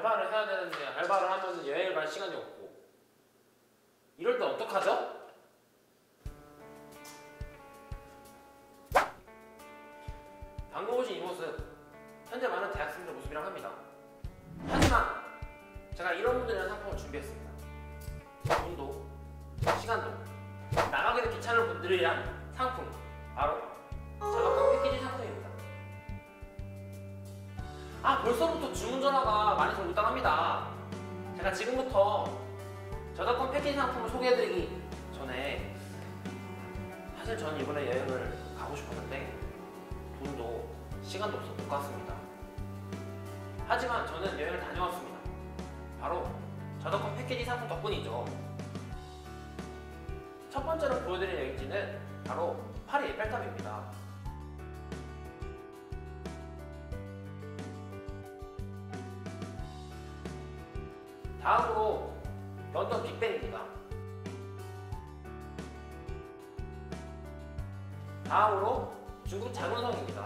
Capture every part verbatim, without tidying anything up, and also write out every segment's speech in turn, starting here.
알바를 해야 되는데 알바를 하면 여행을 갈 시간이 없고 이럴 때 어떡하죠? 방금 보신 이 모습 현재 많은 대학생들 모습이라고 합니다. 하지만 제가 이런 분들이랑 상품을 준비했습니다. 돈도 시간도 나가기도 귀찮은 분들을 위한 상품, 바로 저작권 패키지 상품입니다. 아, 벌써부터 주문 전화가 많이 들어오고 있다고 합니다. 제가 지금부터 저작권 패키지 상품을 소개해드리기 전에 사실 저는 이번에 여행을 가고 싶었는데 돈도 시간도 없어서 못 갔습니다. 하지만 저는 여행을 다녀왔습니다. 바로 저작권 패키지 상품 덕분이죠. 첫 번째로 보여드릴 여행지는 바로 파리 에펠탑입니다. 다음으로 런던 빅벤입니다. 다음으로 중국 장흥성입니다.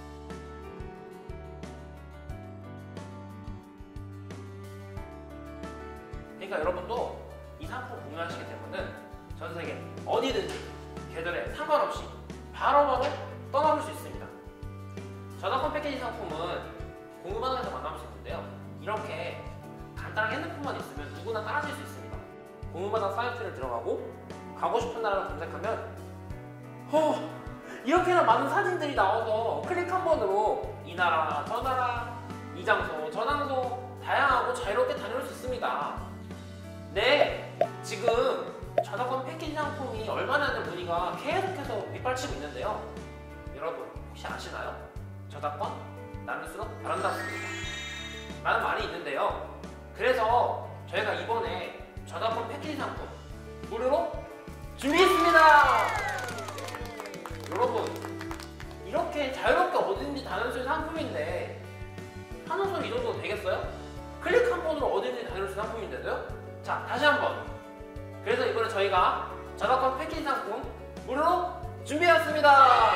그러니까 여러분도 이 상품 구매하시게 되면은 전 세계 어디든지 계절에 상관없이 바로바로 떠나볼 수 있습니다. 저작권 패키지 상품은 공유마당에서 만나볼 수 있는데요. 이렇게 간단하게 핸드폰만 있으면 누구나 따라하실 수 있습니다. 공유마당 사이트를 들어가고 가고 싶은 나라를 검색하면 허, 이렇게나 많은 사진들이 나와서 클릭 한 번으로 이 나라, 저 나라, 이 장소, 저 장소 다양하고 자유롭게 다녀올 수 있습니다. 네, 지금 저작권 패키지 상품이 얼마나 하는 문의가 계속해서 빗발치고 있는데요. 여러분 혹시 아시나요? 저작권 나눌수록 바란답습니다. 라는 말이 있는데요. 그래서 저희가 이번에 저작권 패키지 상품 무료로 준비했습니다. 여러분 이렇게 자유롭게 어디든지 다닐 수 있는 상품인데 하나선 이 정도 되겠어요? 클릭 한 번으로 어디든지 다닐 수 있는 상품인데도요? 자, 다시 한번. 그래서 이번에 저희가 저작권 패키지 상품 무료로 준비했습니다.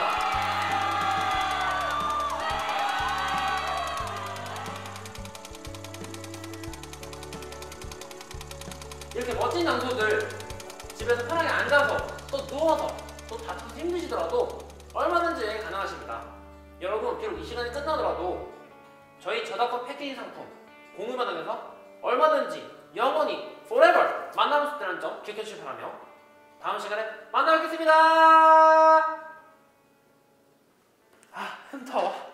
이렇게 멋진 장소들 집에서 편하게 앉아서 또 누워서 또 다쳐서 힘드시더라도 얼마든지 여행 가능하십니다. 여러분 비록 이 시간이 끝나더라도 저희 저작권 패키지 상품 공유마당에서 얼마든지 영원히 forever 만나볼 수 있다는 점 기억해주시기 바라며 다음 시간에 만나 뵙겠습니다. 아, 흠터워.